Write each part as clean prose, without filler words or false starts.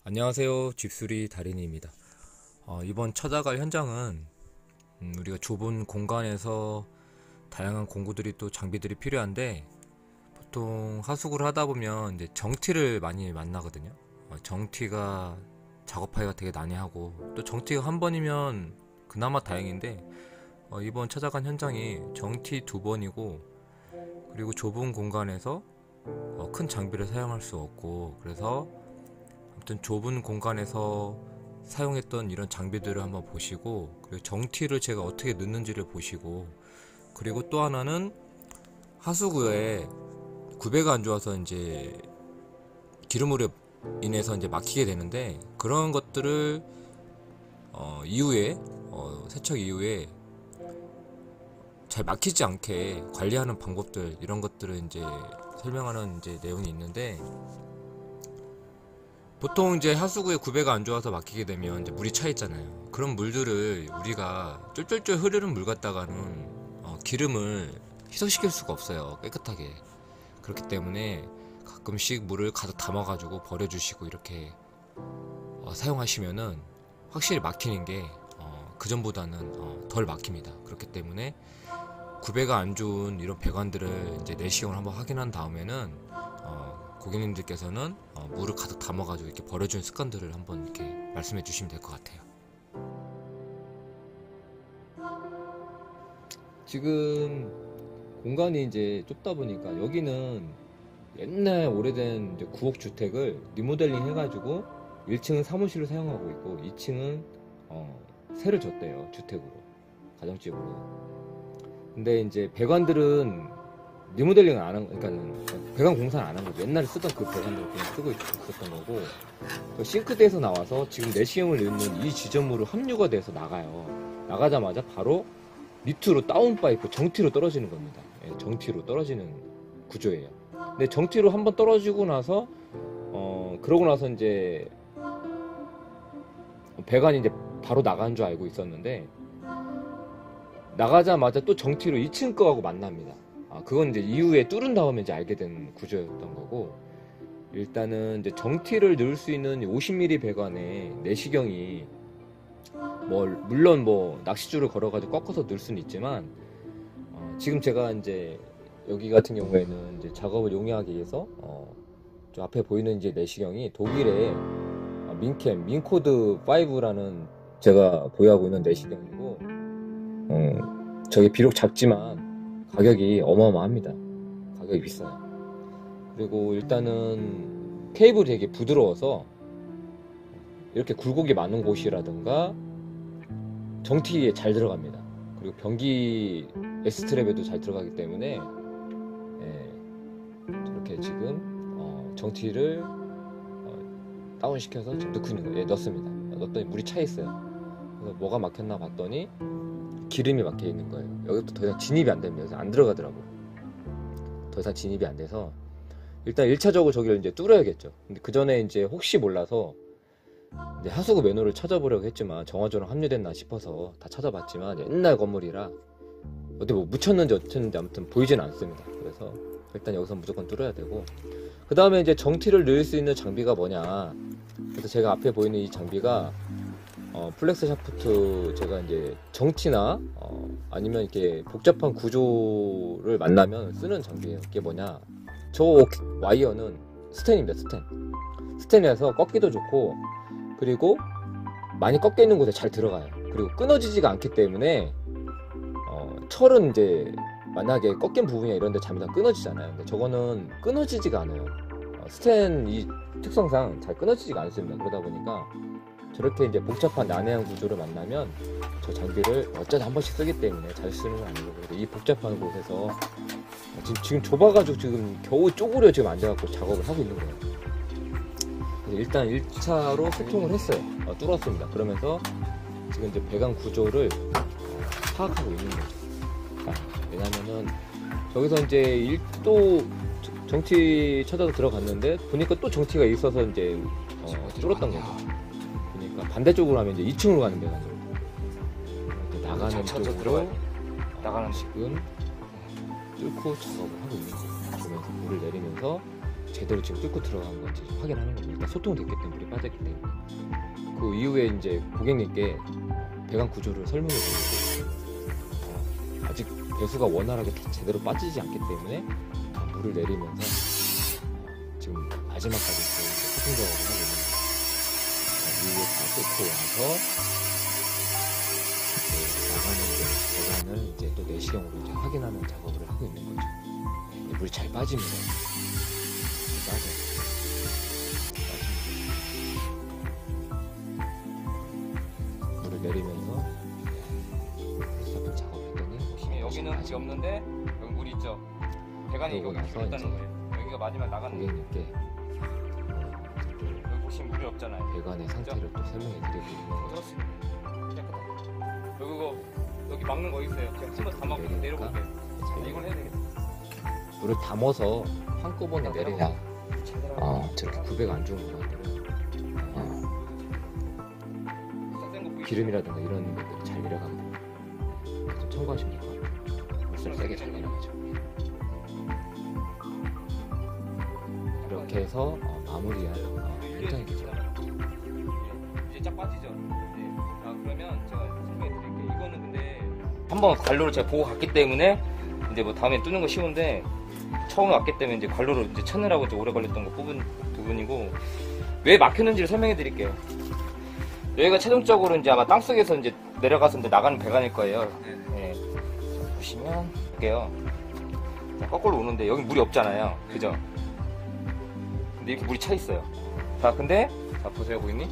안녕하세요. 집수리 달인입니다. 이번 찾아갈 현장은 우리가 좁은 공간에서 다양한 공구들이 또 장비들이 필요한데, 보통 하수구를 하다 보면 이제 정티를 많이 만나거든요. 정티가 작업하기가 되게 난해하고, 또 정티가 한 번이면 그나마 다행인데, 이번 찾아간 현장이 정티 두 번이고, 그리고 좁은 공간에서 큰 장비를 사용할 수 없고, 그래서 아무튼 좁은 공간에서 사용했던 이런 장비들을 한번 보시고, 그리고 정티를 제가 어떻게 넣는지를 보시고, 그리고 또 하나는 하수구에 구배가 안 좋아서 이제 기름으로 인해서 이제 막히게 되는데, 그런 것들을 이후에 세척 이후에 잘 막히지 않게 관리하는 방법들, 이런 것들을 이제 설명하는 이제 내용이 있는데, 보통 이제 하수구에 구배가 안 좋아서 막히게 되면 이제 물이 차 있잖아요. 그런 물들을 우리가 쫄쫄쫄 흐르는 물 갖다가는 기름을 희석시킬 수가 없어요, 깨끗하게. 그렇기 때문에 가끔씩 물을 가득 담아가지고 버려주시고, 이렇게 사용하시면은 확실히 막히는 게 그전보다는 덜 막힙니다. 그렇기 때문에 구배가 안 좋은 이런 배관들을 이제 내시경을 한번 확인한 다음에는 고객님들께서는 물을 가득 담아가지고 이렇게 버려주는 습관들을 한번 이렇게 말씀해 주시면 될 것 같아요. 지금 공간이 이제 좁다 보니까, 여기는 옛날 오래된 이제 구옥 주택을 리모델링 해가지고 1층은 사무실로 사용하고 있고, 2층은 새로 졌대요, 주택으로, 가정집으로. 근데 이제 배관들은 리모델링을 안 한, 그러니까 배관 공사를 안 한 거죠. 옛날에 쓰던 그 배관들을 그냥 쓰고 있었던 거고, 그 싱크대에서 나와서 지금 내시경을 넣는 이 지점으로 합류가 돼서 나가요. 나가자마자 바로 밑으로 다운 파이프 정티로 떨어지는 겁니다. 예, 정티로 떨어지는 구조예요. 근데 정티로 한번 떨어지고 나서 그러고 나서 이제 배관이 이제 바로 나간 줄 알고 있었는데, 나가자마자 또 정티로 2층 거하고 만납니다. 그건 이제 이후에 뚫은 다음에 이제 알게 된 구조였던 거고, 일단은 이제 정티를 넣을 수 있는 50mm 배관에 내시경이 물론 낚시줄을 걸어가지고 꺾어서 넣을 수는 있지만, 지금 제가 이제 여기 같은 경우에는 이제 작업을 용이하기 위해서 저 앞에 보이는 이제 내시경이 독일의 민캠 민코드 5라는 제가 보유하고 있는 내시경이고, 저게 비록 작지만 가격이 어마어마합니다. 가격이 비싸요. 그리고 일단은 케이블이 되게 부드러워서 이렇게 굴곡이 많은 곳이라든가 정티에 잘 들어갑니다. 그리고 변기 S트랩에도 잘 들어가기 때문에 저렇게 지금 정티를 다운시켜서 지금 넣고 있는 거예요. 넣습니다. 넣었더니 물이 차 있어요. 그래서 뭐가 막혔나 봤더니 기름이 막혀 있는 거예요. 여기부터 더 이상 진입이 안 됩니다. 그래서 안 들어가더라고요. 더 이상 진입이 안 돼서 일단 1차적으로 저기를 이제 뚫어야겠죠. 근데 그 전에 이제 혹시 몰라서 이제 하수구 매너를 찾아보려고 했지만, 정화조랑 합류됐나 싶어서 다 찾아봤지만 옛날 건물이라 어디 묻혔는지 어쨌는지 아무튼 보이진 않습니다. 그래서 일단 여기서 무조건 뚫어야 되고, 그 다음에 이제 정티를 넣을 수 있는 장비가 뭐냐. 그래서 제가 앞에 보이는 이 장비가 플렉스 샤프트, 제가 이제 정티나 아니면 이렇게 복잡한 구조를 만나면 쓰는 장비예요. 이게 뭐냐, 저 와이어는 스텐입니다. 스텐이라서 꺾기도 좋고, 그리고 많이 꺾여 있는 곳에 잘 들어가요. 그리고 끊어지지가 않기 때문에 철은 이제 만약에 꺾인 부분이나 이런 데 잘못하면 끊어지잖아요. 근데 저거는 끊어지지가 않아요. 스텐 이 특성상 잘 끊어지지가 않습니다. 그러다 보니까 저렇게 이제 복잡한 난해한 구조를 만나면 저 장비를 어쩌다 한 번씩 쓰기 때문에 잘 쓰는 건 아니고, 이 복잡한 곳에서 지금 좁아가지고 지금 겨우 쪼그려 지금 앉아갖고 작업을 하고 있는 거예요. 그래서 일단 1차로 소통을 했어요. 뚫었습니다. 그러면서 지금 이제 배관 구조를 파악하고 있는 거죠. 왜냐면은 저기서 이제 1도 정티 찾아서 들어갔는데 보니까 또 정티가 있어서 이제 뚫었던 거죠. 그러니까 반대쪽으로 하면 이제 2층으로 가는 배관으로 나가는 쪽으로 나가는 지금 뚫고 작업을 하고 있는 거예요. 그러면서 물을 내리면서 제대로 지금 뚫고 들어간 건지 확인하는 겁니다. 일단 소통이 됐기 때문에 물이 빠졌기 때문에. 그 이후에 이제 고객님께 배관 구조를 설명해 드리고 아직 배수가 원활하게 제대로 빠지지 않기 때문에 물을 내리면서 지금 마지막까지 소통 작업을 하고 있는 거예요. 이후에 다 뚫고 와서 나가는 배관을 이제 또 내시경으로 이제 확인하는 작업을 하고 있는 거죠. 물이 잘 빠집니다. 빠져요. 물을 내리면서 작업을 했더니 보시면 여기는 물이 없는데 여기 물이 있죠. 배관이 그러고 여기 나서 있다는 이제 거예요. 여기가 마지막 나가는 거예요. 고객님께 여기 보시면 물이 없잖아요. 배관의 상태를 또 설명해 드리고 있는 거죠. 그렇습니다. 깨끗하다. 여기 막는 거 있어요. 제가 한번 다 막고 내려볼게요. 이걸 해야 되겠다. 물을 담아서 한꺼번에 내려야 저렇게 구배가 안 좋은 구간들은 기름이라든가 이런 것들이 잘 내려가게 됩니다. 좀 첨가하시면 될 것 같아요. 물살 세게 잘 내려가죠. 이렇게 해서 마무리한 현장이 되죠. 이제 쫙 빠지죠. 네. 그러면 제가 설명해 드릴게요. 이거는 근데 한번 관로를 제가 보고 갔기 때문에 이제 뭐 다음에 뚫는 거 쉬운데 처음에 왔기 때문에 이제 관로를 이제 찾느라고 이제 오래 걸렸던 거 부분이고 왜 막혔는지를 설명해 드릴게요. 여기가 최종적으로 이제 아마 땅속에서 이제 내려가서 이제 나가는 배관일 거예요. 네. 보시면 볼게요. 자, 거꾸로 오는데 여기 물이 없잖아요. 그죠? 근데 이렇게 물이 차 있어요. 자, 근데 자 보세요, 고객님.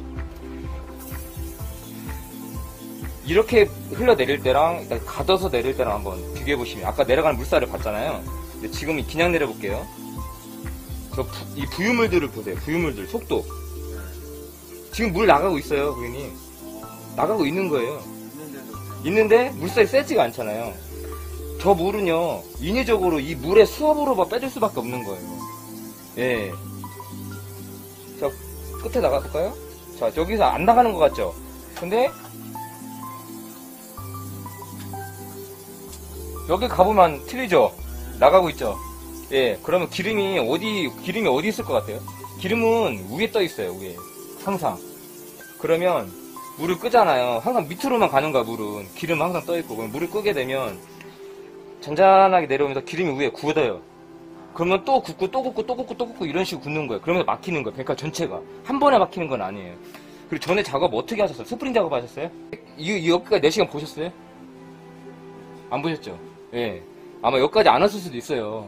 이렇게 흘러내릴 때랑 일단 가둬서 내릴 때랑 한번 비교해 보시면 아까 내려가는 물살을 봤잖아요. 근데 지금 그냥 내려볼게요. 이 부유물들을 보세요. 부유물들 속도. 지금 물 나가고 있어요, 고객님. 나가고 있는 거예요. 있는데 물살이 세지가 않잖아요. 저 물은요 인위적으로 이 물의 수압으로 빼줄 수밖에 없는 거예요. 예. 자, 끝에 나가볼까요? 자, 여기서 안 나가는 것 같죠? 근데 여기 가보면 틀리죠? 나가고 있죠? 예, 그러면 기름이 어디 있을 것 같아요? 기름은 위에 떠 있어요, 위에. 항상. 그러면 물을 끄잖아요. 항상 밑으로만 가는 거야, 물은. 기름은 항상 떠 있고. 그럼 물을 끄게 되면 잔잔하게 내려오면서 기름이 위에 굳어요. 그러면 또 굽고 또 굽고 또 굽고 또 굽고 이런 식으로 굳는 거예요. 그러면서 막히는 거예요. 배관 전체가. 한 번에 막히는 건 아니에요. 그리고 전에 작업 어떻게 하셨어요? 스프링 작업 하셨어요? 이 여기까지 4시간 보셨어요? 안 보셨죠? 예. 아마 여기까지 안 왔을 수도 있어요.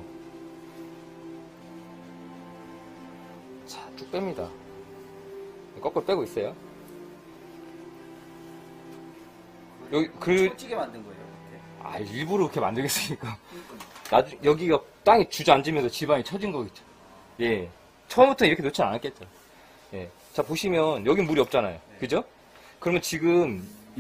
자, 쭉 뺍니다. 거꾸로 빼고 있어요. 여기, 솔직히 만든 거예요. 이렇게. 일부러 그렇게 만들겠으니까. 여기가 땅에 주저앉으면서 지방이 처진 거겠죠. 예. 처음부터 이렇게 놓지 않았겠죠. 예. 자, 보시면, 여기 물이 없잖아요. 그죠? 그러면 지금,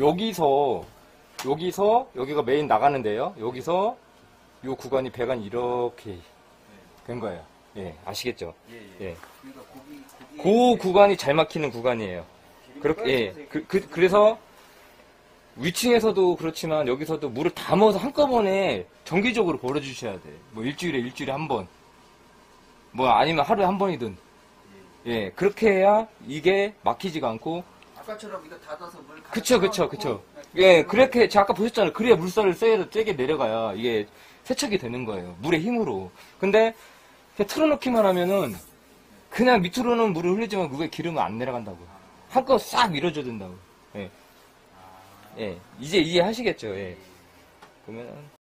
여기가 메인 나가는데요. 여기서, 요 구간이, 배관이 이렇게 된 거예요. 예. 아시겠죠? 예. 그러니까 그 구간이 잘 막히는 구간이에요. 그렇게, 예. 그래서, 위층에서도 그렇지만 여기서도 물을 담아서 한꺼번에 정기적으로 버려주셔야 돼. 뭐 일주일에 한 번. 뭐 아니면 하루에 한 번이든. 예, 그렇게 해야 이게 막히지가 않고. 아까처럼 이거 닫아서 물 그쵸. 예, 그렇게, 제가 아까 보셨잖아요. 그래야 물살을 세게 내려가야 이게 세척이 되는 거예요. 물의 힘으로. 근데, 그냥 틀어놓기만 하면은, 그냥 밑으로는 물을 흘리지만 그게 기름은 안 내려간다고. 한꺼번에 싹 밀어줘야 된다고. 예. 예, 이제 이해하시겠죠? 예. 보면은.